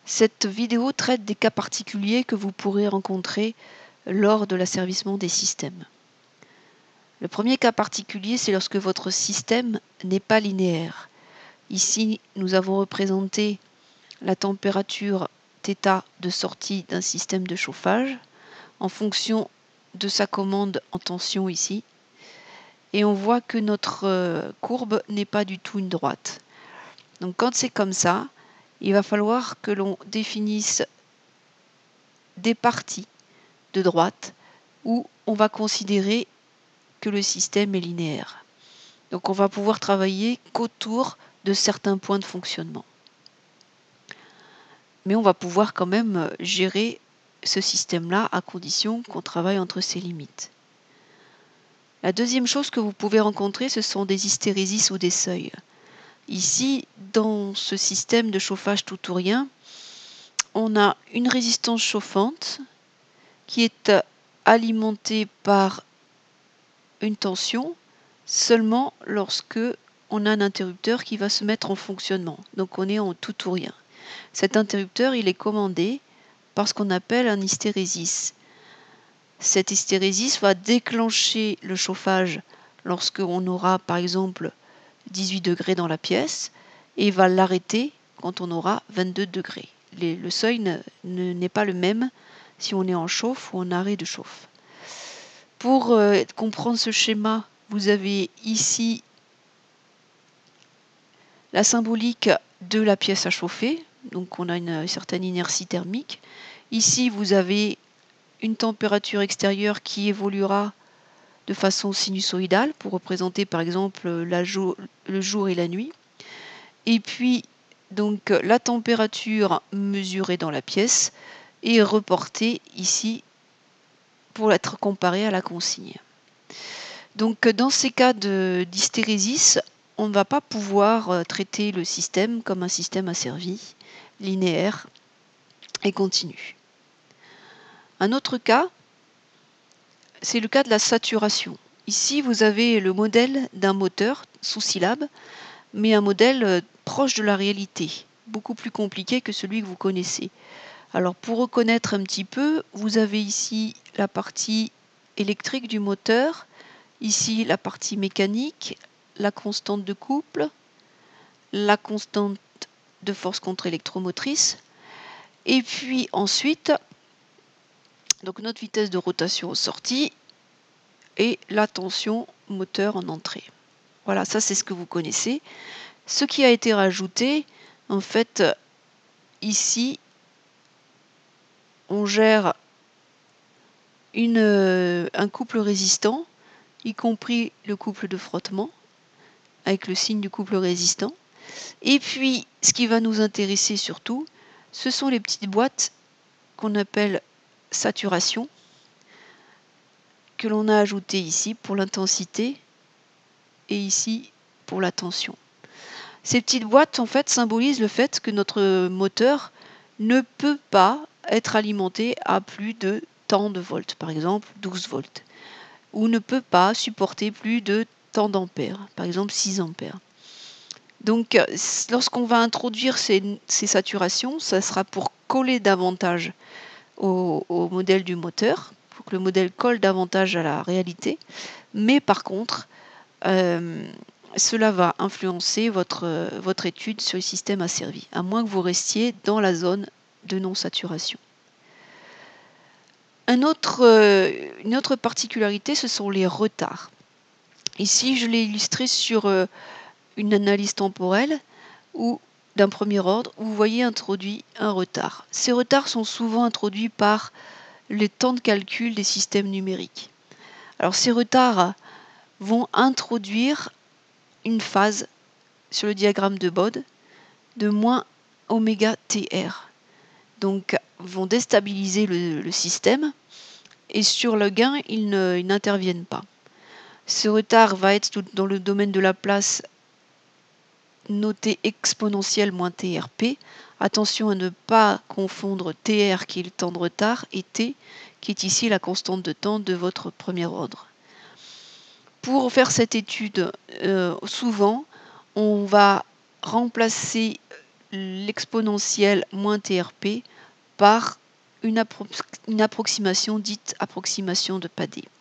Cette vidéo traite des cas particuliers que vous pourrez rencontrer lors de l'asservissement des systèmes. Le premier cas particulier, c'est lorsque votre système n'est pas linéaire. Ici, nous avons représenté la température θ de sortie d'un système de chauffage en fonction de sa commande en tension ici. Et on voit que notre courbe n'est pas du tout une droite. Donc quand c'est comme ça, il va falloir que l'on définisse des parties de droite où on va considérer que le système est linéaire. Donc on va pouvoir travailler qu'autour de certains points de fonctionnement. Mais on va pouvoir quand même gérer ce système-là à condition qu'on travaille entre ses limites. La deuxième chose que vous pouvez rencontrer, ce sont des hystérésis ou des seuils. Ici, dans ce système de chauffage tout ou rien, on a une résistance chauffante qui est alimentée par une tension seulement lorsque on a un interrupteur qui va se mettre en fonctionnement. Donc on est en tout ou rien. Cet interrupteur, il est commandé par ce qu'on appelle un hystérésis. Cet hystérésis va déclencher le chauffage lorsque on aura par exemple 18 degrés dans la pièce et va l'arrêter quand on aura 22 degrés. Le seuil n'est pas le même si on est en chauffe ou en arrêt de chauffe. Pour comprendre ce schéma, vous avez ici la symbolique de la pièce à chauffer, donc on a une certaine inertie thermique. Ici, vous avez une température extérieure qui évoluera de façon sinusoïdale pour représenter par exemple le jour et la nuit. Et puis, donc la température mesurée dans la pièce est reportée ici pour être comparée à la consigne. Donc dans ces cas d'hystérésis, on ne va pas pouvoir traiter le système comme un système asservi, linéaire et continu. Un autre cas, c'est le cas de la saturation. Ici, vous avez le modèle d'un moteur sous syllabe, mais un modèle proche de la réalité, beaucoup plus compliqué que celui que vous connaissez. Alors pour reconnaître un petit peu, vous avez ici la partie électrique du moteur, ici la partie mécanique, la constante de couple, la constante de force contre-électromotrice, et puis ensuite, donc notre vitesse de rotation aux sorties et la tension moteur en entrée. Voilà, ça c'est ce que vous connaissez. Ce qui a été rajouté, en fait, ici, on gère un couple résistant, y compris le couple de frottement, avec le signe du couple résistant. Et puis, ce qui va nous intéresser surtout, ce sont les petites boîtes qu'on appelle saturation, que l'on a ajoutées ici pour l'intensité et ici pour la tension. Ces petites boîtes, en fait, symbolisent le fait que notre moteur ne peut pas être alimenté à plus de tant de volts, par exemple 12 volts, ou ne peut pas supporter plus de tant d'ampères, par exemple 6 ampères. Donc, lorsqu'on va introduire ces saturations, ça sera pour coller davantage au modèle du moteur, pour que le modèle colle davantage à la réalité. Mais par contre, cela va influencer votre étude sur le système asservi, à moins que vous restiez dans la zone de non-saturation. Une autre particularité, ce sont les retards. Ici, je l'ai illustré sur une analyse temporelle ou d'un premier ordre, où vous voyez introduit un retard. Ces retards sont souvent introduits par les temps de calcul des systèmes numériques. Alors ces retards vont introduire une phase sur le diagramme de Bode de moins oméga TR. Donc vont déstabiliser le système et sur le gain, ils n'interviennent pas. Ce retard va être dans le domaine de la place noté exponentielle moins TRP. Attention à ne pas confondre TR qui est le temps de retard et T qui est ici la constante de temps de votre premier ordre. Pour faire cette étude, souvent, on va remplacer l'exponentielle moins TRP par une approximation dite approximation de Padé.